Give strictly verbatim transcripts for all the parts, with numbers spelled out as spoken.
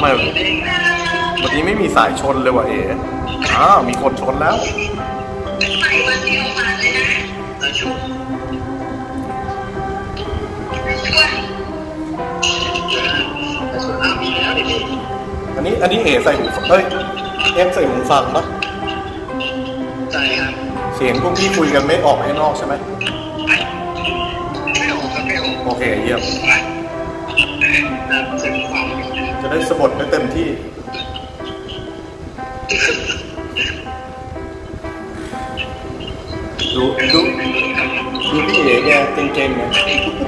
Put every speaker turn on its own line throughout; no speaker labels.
ไมวันนี้ไม่มีสายชนเลยว่ะเอ๋อ้าวมีคนชนแล้วอันนี้อันนี้เอ๋ใส่หูเฮ้ยเอฟใส่หูฟังปะใช่ครับเสียงพวกพี่คุยกันไม่ออกข้างนอกใช่ไหมไม่ออกครับไม่ออกโอเคเยี่ยมจะได้สะบัดได้เต็มที่ดูดูดูพี่เอ๋แกเก่งๆนะ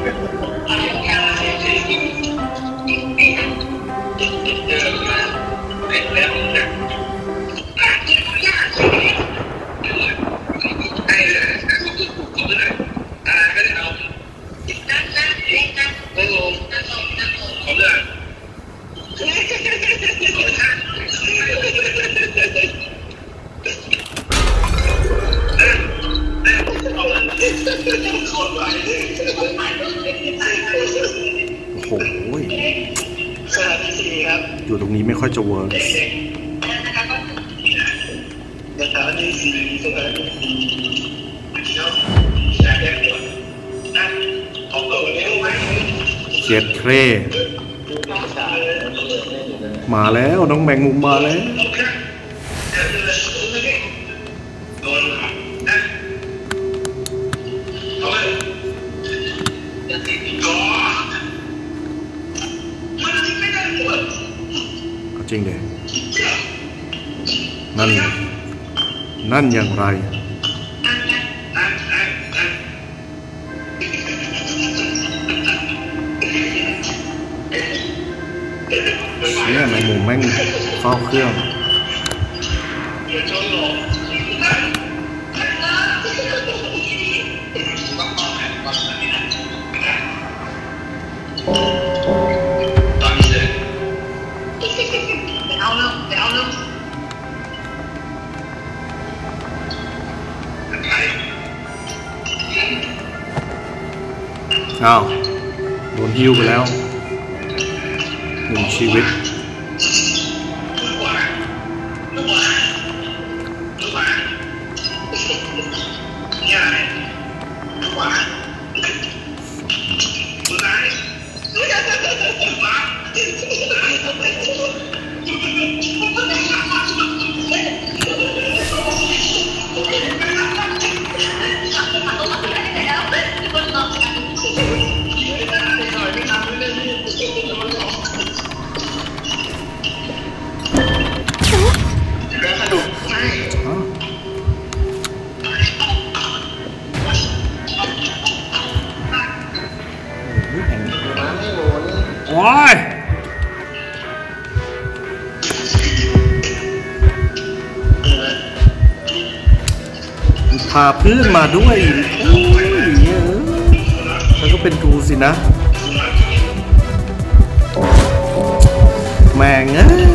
โอ้โหอยู่ตรงนี้ไม่ค่อยจะเวิร์กเขียดเคร่มาแล้วน้องแมงมุมมาแล้วจริงเลยนั่นนั่นอย่างไรเนี่ยแมงมุมแม่งเฝ้าเครื่องอ้าวโดนฮิวไปแล้วหนึ่งชีวิตโอ้ยพาเพื่อนมาด้วยโอ้ยแล้วก็เป็นกูสินะแม่งเอ้ย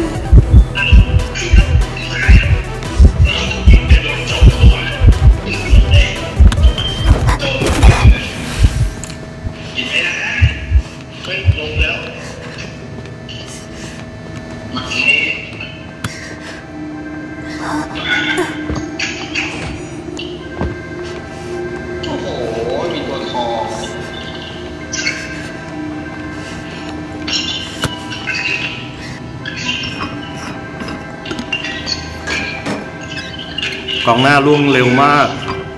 กองหน้าล่วงเร็วมาก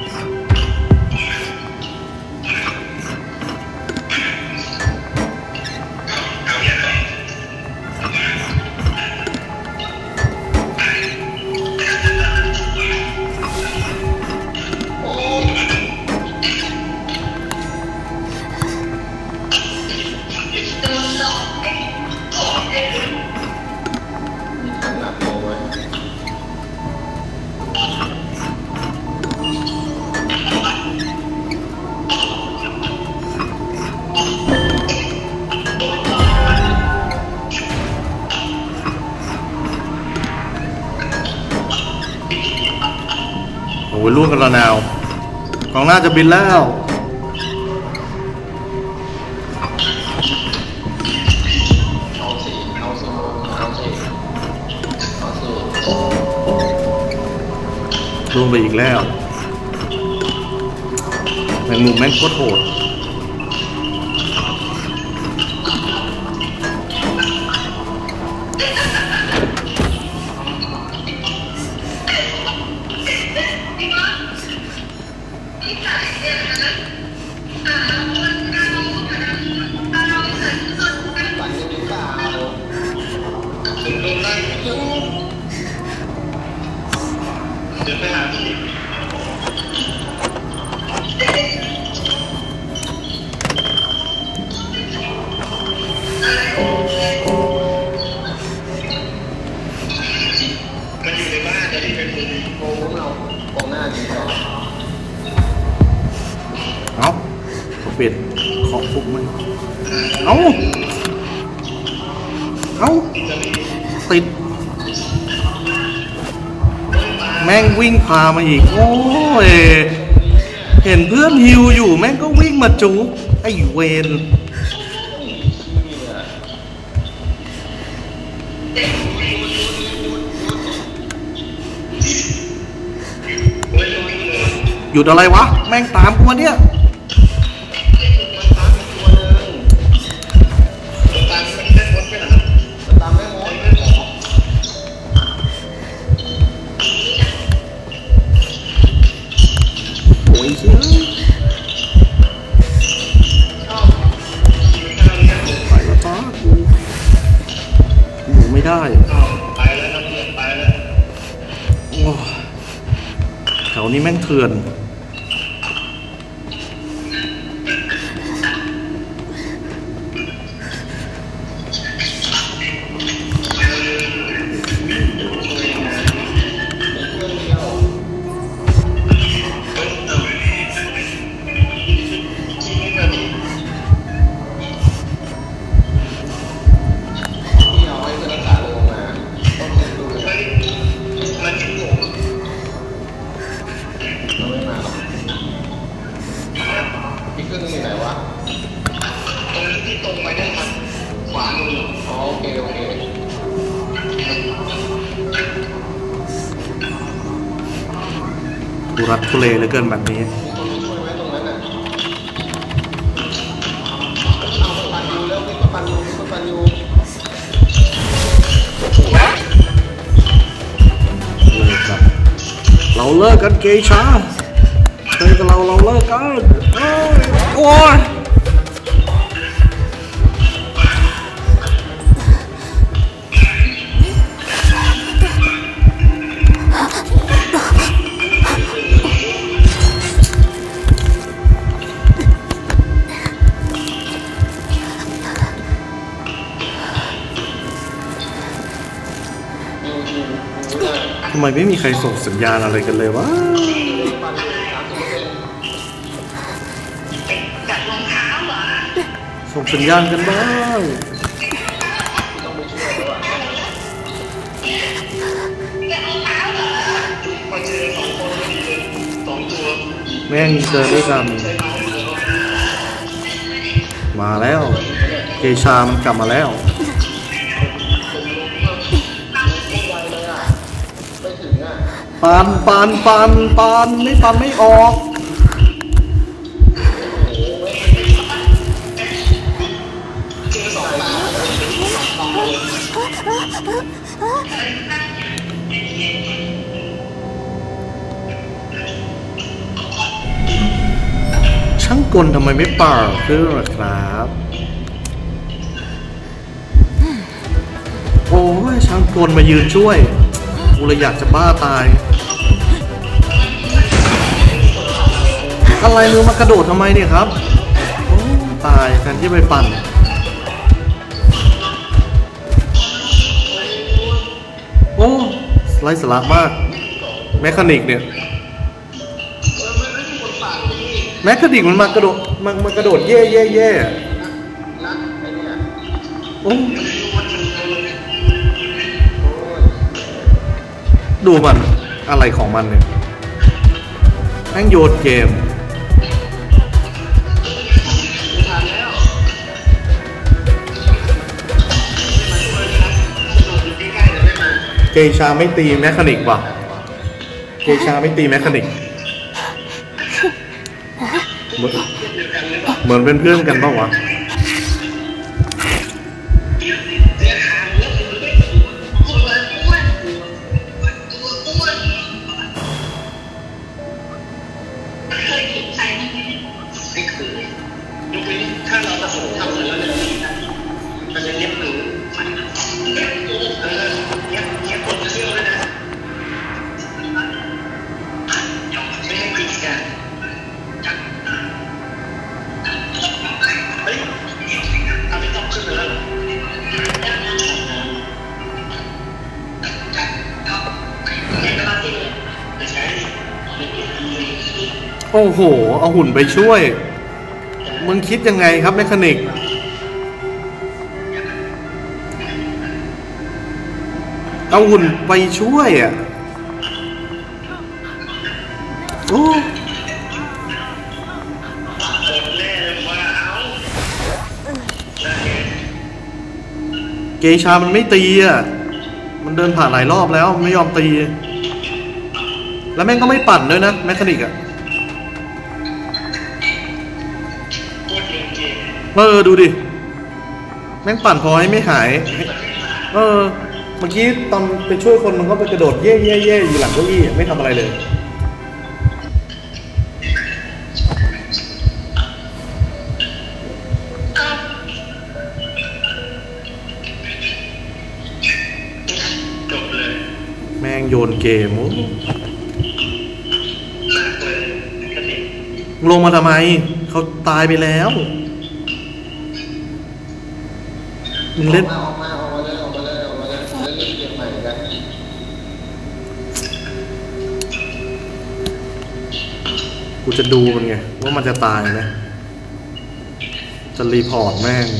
โอ้ยล่วงกันระนาวกองหน้าจะบินแล้วลงไปอีกแล้วแมงมุมแม่งโคตรโหด
เดินไปหาพี่มันอยู่ในบ้านแต่ที่เป็นมือโอ้พวกเรากองหน้าดีกว่า
เอ้าเขาเปลี่ยนเคาะปุ๊บมันเอ้าเอ้าติดแม่งวิ่งพามาอีกโอ้ยเห็นเพื่อนฮิวอยู่แม่งก็วิ่งมาจุ๊บไอ้เวนหยุดอะไรวะแม่งตามกูมาเนี่ยได้ไปแล้วนะเพื่อนไปแล้วโอ้แถวนี้แม่งเถื่อนดูรัดทุเลเหลือเกินแบบนี้เราเลิกกันเกย์ช้าเธอกับเราเราเลิกกันโอ้ยทำไมไม่มีใครส่งสัญญาณอะไรกันเลยวะส่งสัญญาณกันบ้างแม่งเจอด้วยกันมาแล้วเกชามันกลับมาแล้วปันปันปันปันไม่ปันไม่ออกช่างกลทำไมไม่เป่าเครื่องล่ะครับโอ้ยช่างกลมายืนช่วยกูเลยอยากจะบ้าตายอะไรมือมากระโดดทำไมเนี่ยครับโอ้ตายแทนที่ไปปั่นโอ้ไร้สาระมากแมคานิกเนี่ยแมคานิกมันมากระโดดมันมากระโดดเย่เย่เย่โอ้ดูมันอะไรของมันเนี่ยแม่งโยนเกมเกชาไม่ตีแมคคานิกว่ะเกชาไม่ตีแมคคานิกเหมือนเป็นเพื่อนกันเปล่าวะโอ้โหเอาหุ่นไปช่วยมึงคิดยังไงครับแมคคานิกเอาหุ่นไปช่วยอ่ะโอ้เกชามันไม่ตีอ่ะมันเดินผ่านหลายรอบแล้วไม่ยอมตีแล้วแม่งก็ไม่ปั่นด้วยนะแมคคานิกอ่ะเออดูดิแม่งปั่นพอให้ไม่หายเออเมื่อกี้ตอนไปช่วยคนมันก็ไปกระโดดเย่เย่เย่อยู่หลังเก้าอี้ไม่ทำอะไรเลยจบเลยแม่งโยนเกมลงมาทำไมเขาตายไปแล้วมึงเล่นกูจะดูมันไงว่ามันจะตายไหมจะรีพอร์ตแม่ง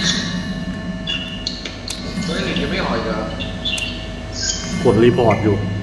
กดรีพอร์ตอยู่